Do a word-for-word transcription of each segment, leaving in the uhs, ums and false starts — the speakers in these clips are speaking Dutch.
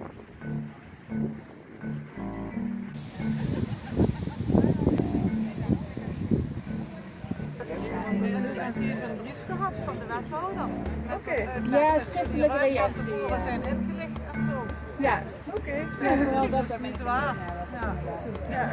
En ze heeft een brief gehad van de wethouder. Oké. Okay. Ja, schriftelijke reactie. Van tevoren zijn ingelicht en zo. Ja, oké. Okay. Ja, wel dat is niet waar. Ja. Ja.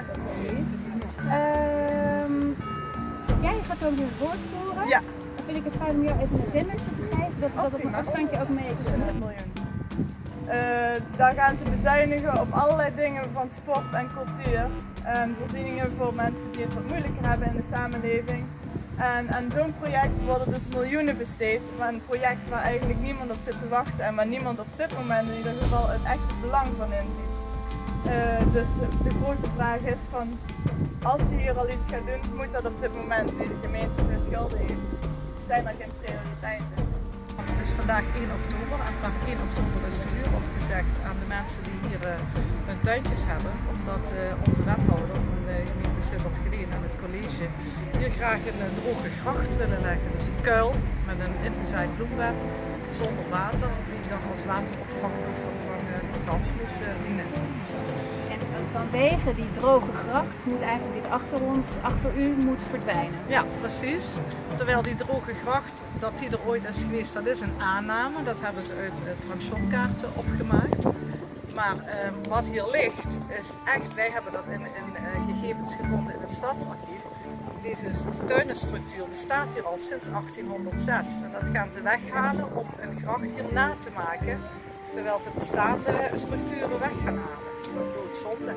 Um, jij gaat zo nu het woord voeren. Ja. Dan vind ik het fijn om jou even een zendertje te geven, dat we dat op een afstandje ook mee kunnen. miljoen. Uh, daar gaan ze bezuinigen op allerlei dingen van sport en cultuur. En voorzieningen voor mensen die het wat moeilijker hebben in de samenleving. En aan zo'n project worden dus miljoenen besteed, maar een project waar eigenlijk niemand op zit te wachten en waar niemand op dit moment in ieder geval het echte belang van inziet. Uh, dus de, de grote vraag is van, als je hier al iets gaat doen, moet dat op dit moment, nu de gemeente veel schulden heeft, zijn er geen prioriteiten. Het is vandaag één oktober en per één oktober is de huur opgezegd aan de mensen die hier uh, hun tuintjes hebben, omdat uh, onze wethouder van de gemeente Sittard-Geleen en het college hier graag een uh, droge gracht willen leggen. Dus een kuil met een ingezaaid bloembed zonder water, die dan als wateropvang of vervangen plant moet uh, dienen. En vanwege die droge gracht moet eigenlijk dit achter ons, achter u, moet verdwijnen. Ja, precies. Terwijl die droge gracht, dat die er ooit is geweest, dat is een aanname. Dat hebben ze uit uh, transportkaarten opgemaakt. Maar uh, wat hier ligt, is echt, wij hebben dat in, in uh, gegevens gevonden in het stadsarchief. Deze tuinenstructuur bestaat hier al sinds achttienhonderdzes. En dat gaan ze weghalen om een gracht hier na te maken, terwijl ze bestaande structuren weg gaan halen. Dat is doodzonde.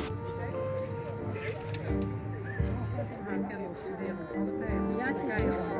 Mijn kinderen studeren allebei, dus dat ga je al.